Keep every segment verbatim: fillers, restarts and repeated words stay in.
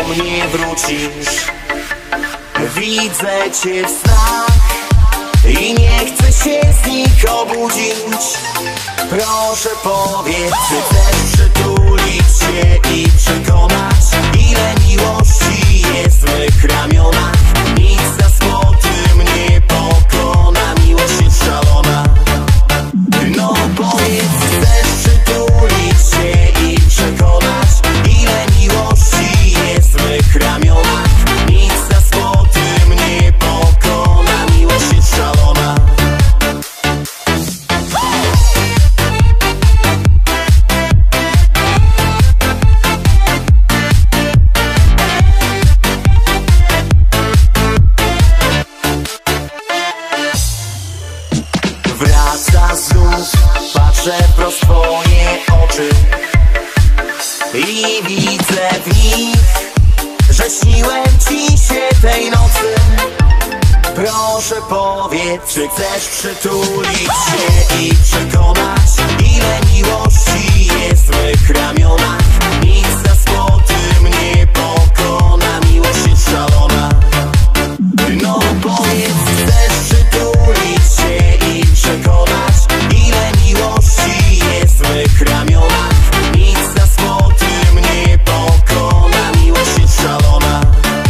mnie wrócisz. Widzę cię w snach i nie chcę się z nich obudzić. Proszę powiedz, czy chcesz przytulić się i przekonać, ile miłości jest w mych ramionach. Nic na spoty mnie pokona, miłość jest szalona. No powiedz, chcesz przytulić się i przekonać, ile miłości jest w mych ramionach. Nic na spoty mnie pokona, miłość jest szalona. Wraca znów, patrzę wprost w twoje oczy i widzę w nich, że śniłem ci się tej nocy. Proszę powiedz, czy chcesz przytulić się i przekonać, ile miłości jest w mych ramionach. Nic na spoty mnie pokona, miłość jest szalona. No powiedz, chcesz przytulić się i przekonać, ile miłości jest w mych ramionach. Nic na spoty mnie pokona, miłość jest szalona.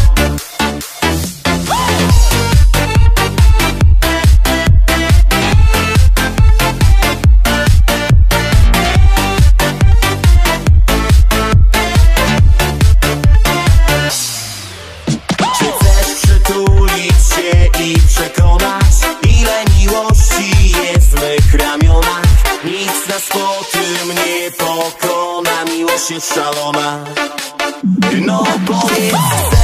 Czy chcesz przytulić się i przekonać, ile miłości jest w mych ramionach. Nic na spoty mnie pokona, miłość jest szalona. No powiedz,